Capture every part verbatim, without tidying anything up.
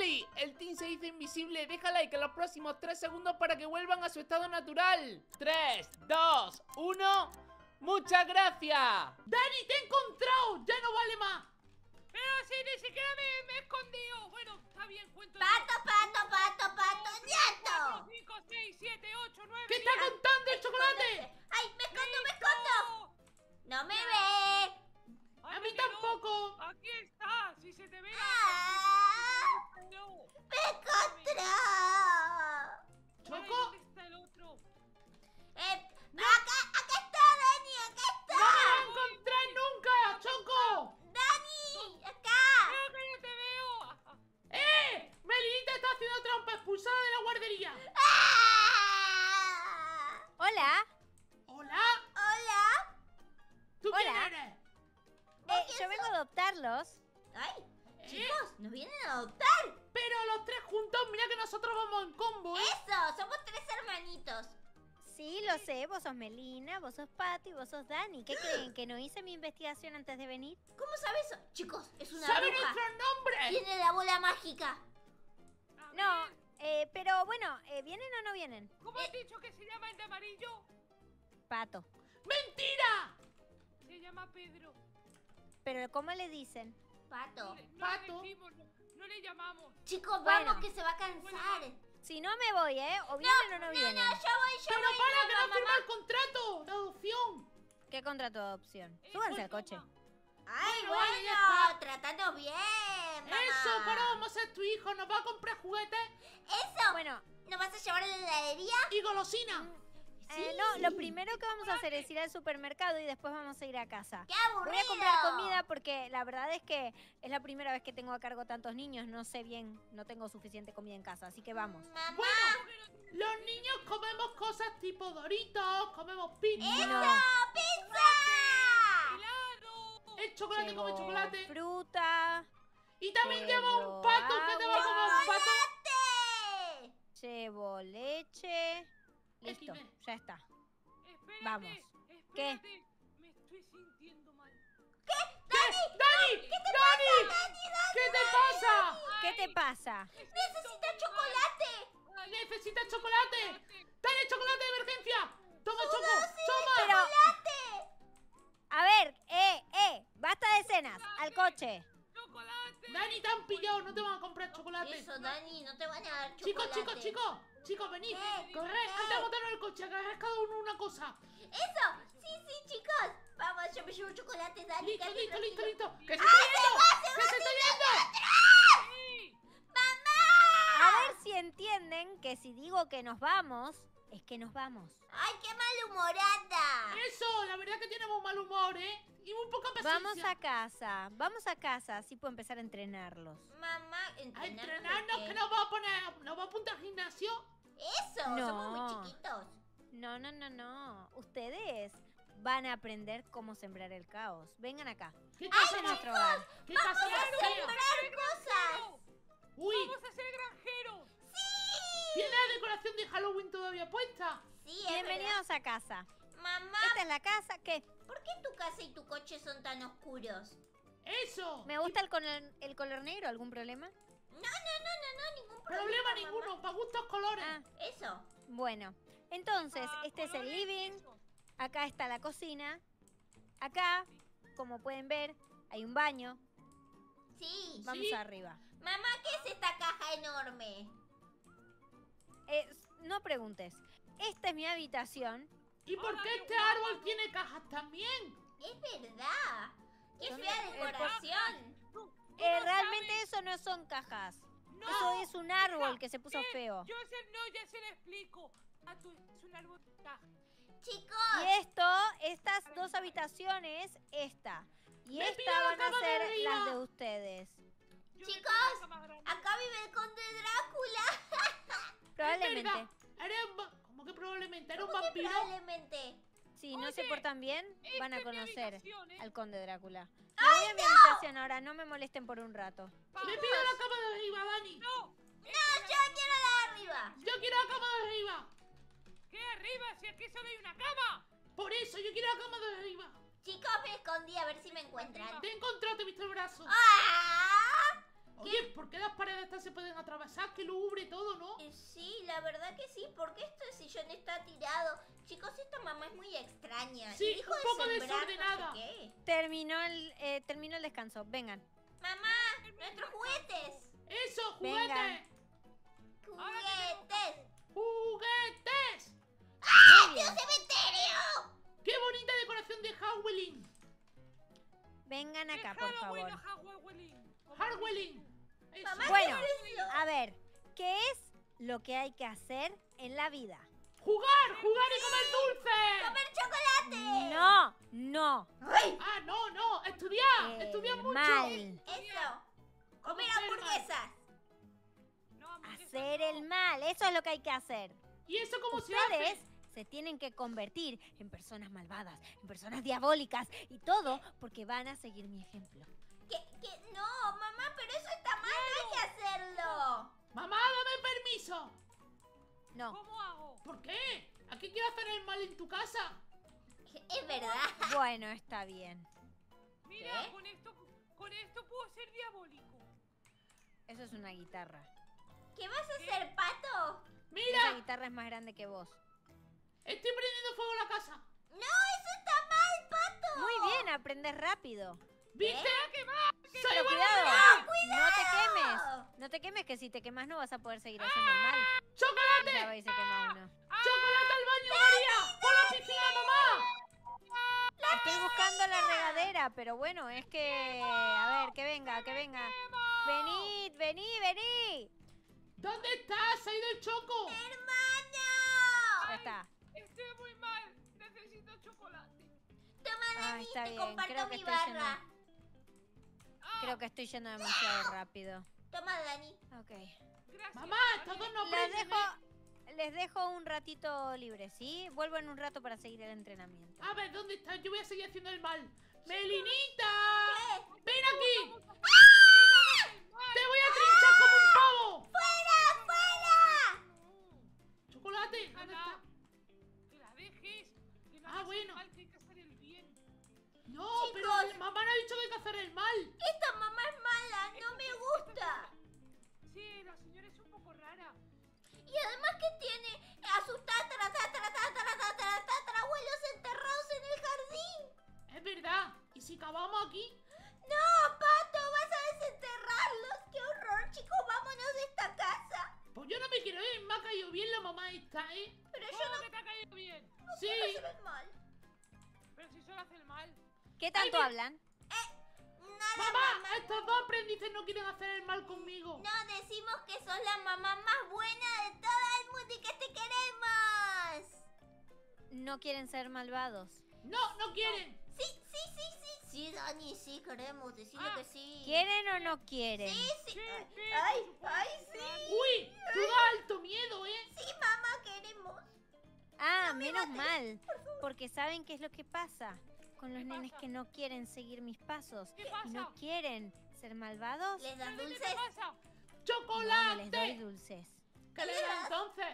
¡Ey! El team se hizo invisible. Deja like en los próximos tres segundos para que vuelvan a su estado natural. tres, dos, uno. ¡Muchas gracias! ¡Dani, te he encontrado! ¡Ya no vale más! Pero si ni siquiera me, me he escondido. Bueno, está bien, cuento. Pato, pato, pato, pato, nieto. cinco, seis, siete, ocho, nueve. ¿Qué está contando el chocolate? ¡Ay, me escondo, me escondo! ¡No me ve! A mí tampoco. Aquí está, si se te ve. ¡Ah! No. ¡Me encontró! ¿Choco? ¿Dónde está el otro? Eh, acá, acá está, Dani, acá ¡No me va a está. encontrar nunca, Choco! Dani, acá. Creo que no te veo. ¡Eh! Melinita está haciendo trampa, expulsada de la guardería. ¡Ah! Hola. ¿Hola? Hola. ¿Tú quién Hola. eres? Eh, yo vengo a adoptarlos. Ay, ¿Eh? chicos, nos vienen a adoptar. Pero los tres juntos, mira que nosotros vamos en combo, ¿eh? Eso, somos tres hermanitos. Sí, lo sé. Vos sos Melina, vos sos Pato y vos sos Dani. ¿Qué creen? ¿Que no hice mi investigación antes de venir? ¿Cómo sabes eso? Chicos, es una ¡Sabe bruja. nuestros nombres! Tiene la bola mágica. A No, ver, eh, pero bueno, eh, ¿vienen o no vienen? ¿Cómo has dicho que se llama el de amarillo? Pato. ¡Mentira! Se llama Pedro. Pero ¿cómo le dicen? Pato. No, le- no Pato. le decimos, no, no le llamamos. Chicos, Bueno. vamos que se va a cansar. Si no me voy, ¿eh? O vienen o no vienen. No, yo voy, yo ¡Pero voy. para, que no mamá. firma el contrato de adopción! ¿Qué contrato de adopción? Eh, Súbanse pues, al coche. toma. Ay, Bueno, ahí ya bueno, está. tratanos bien, mamá. ¡Eso! ¡Para, vamos a ser tu hijo! ¿Nos va a comprar juguetes Eso. Bueno, ¿Nos vas a llevar a la heladería? y golosina? eh, no, lo primero que vamos a hacer es ir al supermercado y después vamos a ir a casa. ¡Qué aburrido! Voy a comprar comida porque la verdad es que es la primera vez que tengo a cargo tantos niños. No sé bien, no tengo suficiente comida en casa, así que vamos. Mamá. Bueno, los niños comemos cosas tipo Doritos, comemos pizza. No. ¡Pizza! ¡Helado! El chocolate come Llevo chocolate. fruta, Y también llevo lleva un pato. ¿Qué te va a comer un pato? ¡Chocolate! llevo leche. Listo, Esquime. ya está. Espérate, Vamos. espérate. Me estoy sintiendo mal. ¡Dani! ¡Dani! ¡Dani! ¿Qué te pasa? ¿Qué te pasa? ¡Necesita chocolate! Ay, ¿Necesitas chocolate? ¡Dale chocolate de emergencia! ¡Toma, Choco! ¡Toma! Pero, ¡Chocolate! a ver, eh, eh, basta de cenas, al coche. ¡Chocolate! Dani, te han pillado, no te van a comprar chocolate. Eso, Dani, no te van a dar Chicos, chocolate. chicos, chicos, chicos, venid. ¿Qué? Corred, ¿Qué? antes de botarnos el coche, agarrad cada uno una cosa. Eso, sí, sí, chicos. Vamos, yo me llevo chocolate, Dani. Listo, quédate listo, listo, tranquilo. listo. ¡Que se está yendo! ¡Que se está yendo! Sí. A ver si entienden que si digo que nos vamos, es que nos vamos. ¡Ay, qué malhumorada! Eso, la verdad que tenemos mal humor, ¿eh? Y muy poca paciencia. Vamos a casa, vamos a casa, así puedo empezar a entrenarlos. Mamá, A ¿entrenarnos de entrenarnos, qué? que nos va a poner, nos va a apuntar al gimnasio. Eso, No. somos muy chiquitos. No, no, no, no. Ustedes van a aprender cómo sembrar el caos. Vengan acá. ¿Qué Este casa es más? nuestro hogar. ¿Qué casa ¡Vamos más a fea? sembrar cosas! Uy, ¡Vamos a ser granjeros! tiene la decoración de Halloween todavía puesta. Sí, es Bienvenidos a casa. verdad. Mamá, Esta es la casa. ¿Qué? ¿por qué tu casa y tu coche son tan oscuros? Eso. ¿Me gusta el color, el color negro? ¿Algún problema? No, no, no, no, no, ningún problema. Problema mamá. ninguno, para gustos colores. Ah, Eso. bueno. Entonces, Ah, este es el colores, living. eso. Acá está la cocina. Acá, como pueden ver, hay un baño. Sí. Vamos Sí. arriba. Mamá, ¿qué es esta caja enorme? Eh, no preguntes. Esta es mi habitación. ¿Y por Ahora qué yo este guapo, árbol ¿no? tiene cajas también? Es verdad. Qué Son fea de- decoración. Tú- tú Eh, no realmente sabes. eso no son cajas. No. Eso es un árbol que se puso Eh, feo. Yo sé, no, ya se lo explico. Ah, tú, es un árbol. Ah, Chicos, Y esto, estas dos habitaciones, esta. Y Me esta pido la van a cama de ser arriba. las de ustedes. yo Chicos, necesito una cama grande. acá vive el conde Drácula. Probablemente. Es verdad. Eres un va- ¿Cómo que probablemente? ¿Era un ¿Cómo que vampiro? probablemente? Si no se Oye, portan bien, van a esta es mi conocer habitación, ¿eh? al conde Drácula. Me voy a mi habitación ahora, no me molesten por un rato. Me pido la cama de arriba, Dani. No. No, yo quiero la de arriba. Yo quiero la cama de arriba. ¿Qué arriba? Si aquí solo hay una cama. Por eso, yo quiero la cama de arriba. Chicos, me escondí a ver si me encuentran. Te he encontrado, te he visto el brazo. ¡Ah! Oye, ¿por qué las paredes estas se pueden atravesar? Que lo cubre todo, ¿no? Eh, sí, la verdad que sí, porque este sillón está tirado. Chicos, esta mamá es muy extraña. Sí, Y dijo un de poco sembrar desordenada. No sé qué. Terminó el, eh, terminó el descanso. Vengan. Mamá, nuestros juguetes. ¡Eso, Venga. juguetes! Juguetes. ¡Juguetes! Muy ¡Dios, bien. cementerio! ¡Qué bonita decoración de Halloween! Vengan acá, por favor. Halloween. Eso. Mamá, Bueno, ¿qué es eso? a ver, ¿qué es lo que hay que hacer en la vida? ¡Jugar! ¡Jugar y comer dulce! ¡Comer chocolate! No, no. ¡Ay! ¡Ah, no, no! ¡Estudiar! El ¡Estudiar mucho! mal. Eso. Comer Hacer mal. hamburguesas. Hacer el mal. Eso es lo que hay que hacer. ¿Y eso cómo se Ustedes hace? se tienen que convertir en personas malvadas, en personas diabólicas y todo porque van a seguir mi ejemplo. ¿Qué? ¿Qué? No, mamá, pero eso está mal, no hay que hacerlo. ¡Mamá, dame permiso! No. ¿Cómo hago? ¿Por qué? ¿A qué quieres hacer el mal en tu casa? Es verdad. Bueno, está bien. Mira, ¿Qué? con esto, con esto puedo ser diabólico. Eso es una guitarra. ¿Qué vas a hacer, Pato? Esa ¡Mira! guitarra es más grande que vos. ¡Estoy prendiendo fuego a la casa! No, eso está mal, Pato. Muy bien, aprendes rápido. ¿Viste? ¡Soy Pero buena cuidado, amiga! no te quemes. No te quemes, que si te quemas no vas a poder seguir haciendo el mal. Y ¡Chocolate! ya va y se quema uno. ¡Chocolate al baño, María! ¡Por la piscina, mamá! Estoy buscando la regadera, pero bueno, es que... A ver, que venga, que venga. Venid, vení, vení. ¿Dónde estás? ¡Se ha ido el Choco! ¡Hermano! Ya está. Estoy muy mal. Necesito chocolate. Toma, Ah, Dani, está te bien, comparto creo que mi estoy yendo. barra. Ah, Creo que estoy yendo demasiado rápido. Toma, Dani. Ok. gracias. Mamá, todos nos Les prenden, dejo, ¿eh? les dejo un ratito libre, ¿sí? Vuelvo en un rato para seguir el entrenamiento. A ver, ¿dónde estás? Yo voy a seguir haciendo el mal. ¡Melinita! ¿Qué? ¡Ven aquí! ¡Ah! ¡Te voy a trinchar como un pavo! ¡Fuera, fuera! ¡Chocolate! ¿Dónde Ana, está? que la dejes. Que no Ah, hagas el bueno. mal, que hay que hacer el bien. No, Chicos. pero mamá no ha dicho que hay que hacer el mal. Esta mamá es mala, no me gusta. Sí, la señora es un poco rara. Y además que tiene a sus tatara, tatara, tatara, tatara, tatarabuelos enterrados en el jardín. Es verdad. ¿Y si cavamos aquí? No, Pato, vas a desenterrarlos. ¡Qué horror, chicos! Vámonos de esta casa. Pues yo no me quiero ir. Me ha caído bien la mamá esta, ¿eh? Pero yo ¿Cómo no que te ha caído bien? Sí. quiero hacer el mal. Pero si solo hace el mal. ¿Qué tanto Ay, hablan? Nada, Mamá, mamá. estos dos aprendices no quieren hacer el mal conmigo. No, decimos que sos la mamá más buena de todo el mundo y que te queremos. No quieren ser malvados. No, no quieren. Sí, sí, sí, sí. Sí, Dani, sí queremos, decirle Ah, que sí. ¿Quieren o no quieren? Sí, sí. Sí, Ay, sí, ay, por supuesto, ay, sí. Uy, tú das alto miedo, ¿eh? Sí, mamá, queremos. Ah, menos mal. Porque ¿saben qué es lo que pasa? Con los ¿Qué nenes pasa? que no quieren seguir mis pasos ¿Qué y pasa? no quieren ser malvados, ¿Les das ¿Pero qué dulces? te pasa? no, no les doy ¡Chocolate! dulces. ¿Qué le da entonces?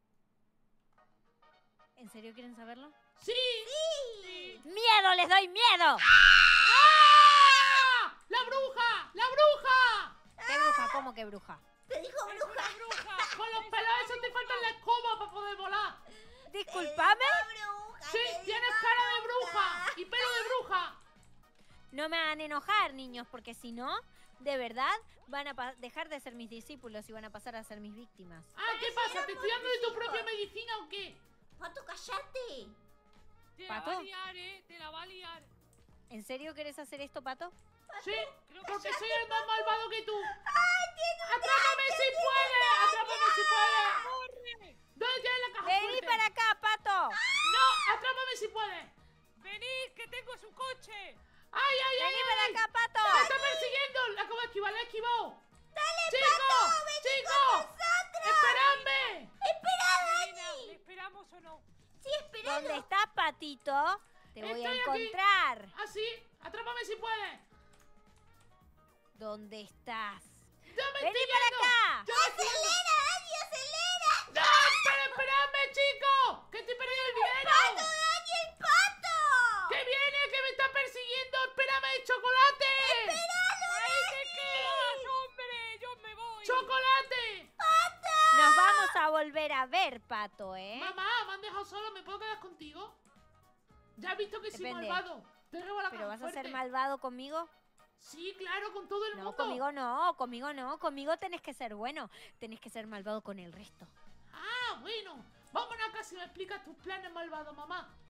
¿En serio quieren saberlo? ¡Sí! Sí. ¡Miedo! ¡Les doy miedo! ¡Ah! ¡La bruja! ¡La bruja! ¿Qué bruja? ¿Cómo que bruja? Te dijo ¡Es bruja. una bruja! Con los pelos esos te faltan la escoba para poder volar. Disculpame. Te dijo bruja, Sí, te tienes dijo cara de bruja y pelo de bruja. No me hagan enojar, niños, porque si no, de verdad, van a pa- dejar de ser mis discípulos y van a pasar a ser mis víctimas. Ah, ¿qué pasa? ¿Te estoy dando de tu propia medicina o qué? Pato, callate. Te la va ¿Pato? a liar, eh. Te la va a liar. ¿En serio querés hacer esto, Pato? Sí, Creo que porque sí. soy el más malvado que tú. ¡Ay, tiene un ¡Atrápame gancho, si tiene un puedes! ¡Atrápame si puedes! ¡Corre! ¿Dónde tienes la caja ¡Vení fuerte? para acá, Pato! ¡No! ¡Atrápame si puedes! ¡Venid, que tengo su coche! ¡Ay, ay, ay! ¡Vení ay! para acá, Pato! ¡Me está persiguiendo! ¡La acabo de esquivar! ¡La he esquivado! ¡Dale, ¡Chicos! Pato! ¡Vení con ¡Chicos! nosotros! ¡Esperadme! ¡Espera, Melina, Dani! ¿le esperamos o no? Sí, espera. ¿Dónde estás, Patito? Te voy a Estoy aquí. encontrar. ¿Ah, sí? ¡Atrápame si puedes! ¿Dónde estás? ¡Ya me ¡Vení estoy para yendo! acá! ¡Ya me estoy yendo! ¡Acelera, Dani, acelera! ¡No! ¡Pero esperadme, chicos! ¡Que estoy perdiendo el dinero! ¡Pato, Dani, el pato! ¡Que viene! ¡Que me está persiguiendo! ¡Espérame, chocolate! ¡Espéralo, ¡Ahí te Dani! quedas, hombre! ¡Quédate! Nos vamos a volver a ver, Pato, ¿eh? Mamá, me han dejado solo, ¿me puedo quedar contigo? Ya has visto que soy Depende. malvado. Pégame la ¿Pero caja vas a ser fuerte. malvado conmigo? Sí, claro, con todo el No, mundo. conmigo no, conmigo no. Conmigo tenés que ser bueno. Tenés que ser malvado con el resto. Ah, bueno. Vámonos a casa y me explicas tus planes malvados, mamá.